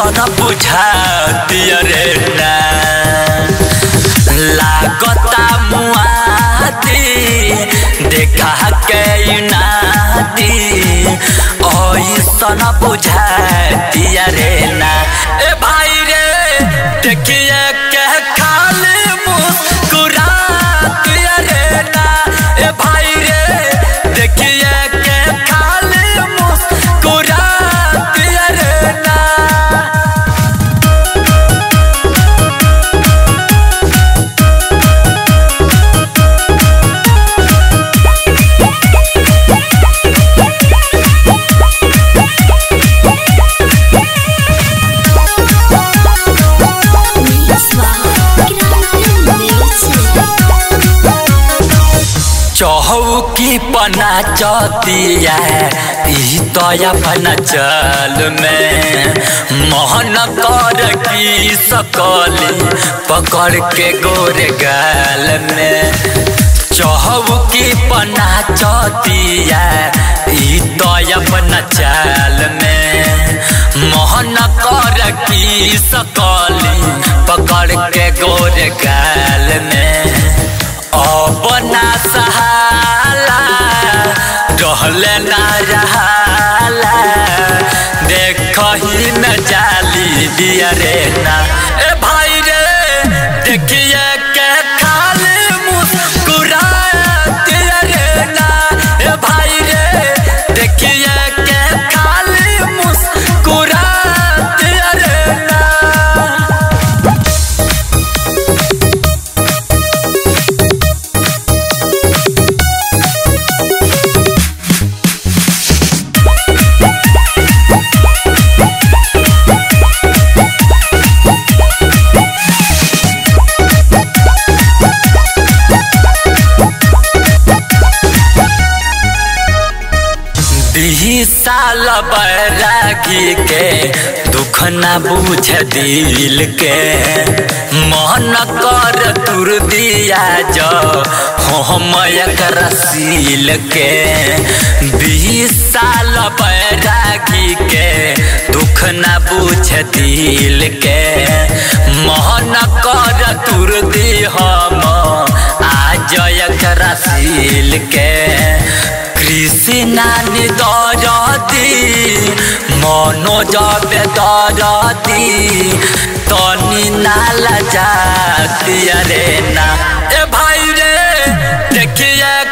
ऐसन बुझाती रे ना लागता मुआती देखा के नाती ऐसन बुझाती रे ना ए भाई रे देखिए के खाली मुस्कुराती रे ना ए भाई रे देखिए के खाली मुस्कुराती रे ना चौकी पना चतिया तो अपना चल में मोहन कर की सकली पकड़ के गोरे गाल में चौकी पना चतिया तो अपना चल में मोहन कर की सकली पकड़ के गोरे गाल में अपना सहाला रहले ना रहाला देखही न जाली दिया रे ना ए भाई रे देखिए के खाली मुस्कुराती रे ना ए भाई रे देखिए के खाली मुस्कुराती रे ना साल बैरागी के दुख न बुझ दिल के मन कर तुर दिया जो हम रसील के 20 साल बैरागी के दुख न बुझ दिल के मन कर तुर दी हम आज रसील के कृष्णा दरदी मनोज बेदरदी तनी नाला जाती रे ना ए भाई रे देखिए